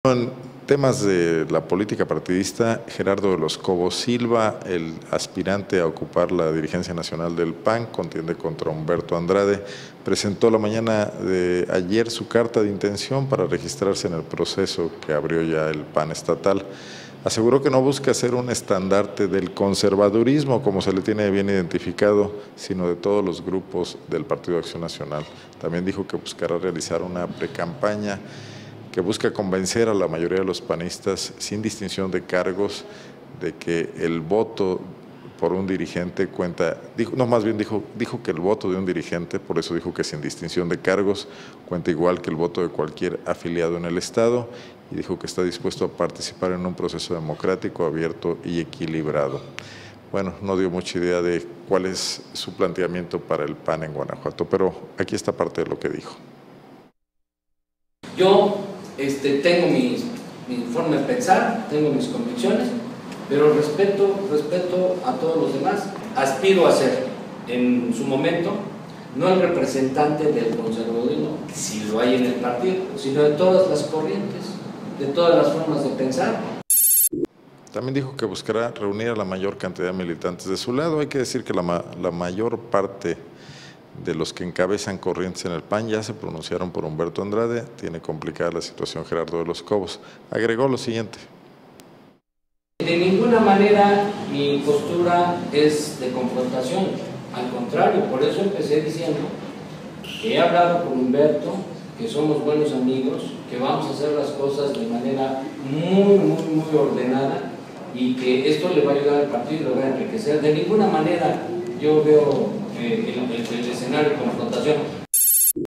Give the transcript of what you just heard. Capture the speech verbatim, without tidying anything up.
En temas de la política partidista, Gerardo de los Cobos Silva, el aspirante a ocupar la dirigencia nacional del P A N, contiende contra Humberto Andrade, presentó la mañana de ayer su carta de intención para registrarse en el proceso que abrió ya el P A N estatal. Aseguró que no busca ser un estandarte del conservadurismo, como se le tiene bien identificado, sino de todos los grupos del Partido Acción Nacional. También dijo que buscará realizar una precampaña que busca convencer a la mayoría de los panistas, sin distinción de cargos, de que el voto por un dirigente cuenta, dijo, no, más bien dijo, dijo que el voto de un dirigente, por eso dijo que sin distinción de cargos, cuenta igual que el voto de cualquier afiliado en el Estado, y dijo que está dispuesto a participar en un proceso democrático, abierto y equilibrado. Bueno, no dio mucha idea de cuál es su planteamiento para el P A N en Guanajuato, pero aquí está parte de lo que dijo. Yo este, tengo mi, mi forma de pensar, tengo mis convicciones, pero respeto, respeto a todos los demás. Aspiro a ser, en su momento, no el representante del conservadurismo, si lo hay en el partido, sino de todas las corrientes, de todas las formas de pensar. También dijo que buscará reunir a la mayor cantidad de militantes de su lado. Hay que decir que la, la mayor parte de los que encabezan corrientes en el P A N ya se pronunciaron por Humberto Andrade. Tiene complicada la situación Gerardo de los Cobos. Agregó lo siguiente. De ninguna manera mi postura es de confrontación, al contrario, por eso empecé diciendo que he hablado con Humberto, que somos buenos amigos, que vamos a hacer las cosas de manera muy, muy, muy ordenada y que esto le va a ayudar al partido y lo va a enriquecer. De ninguna manera yo veo eh, el, el, el escenario de confrontación.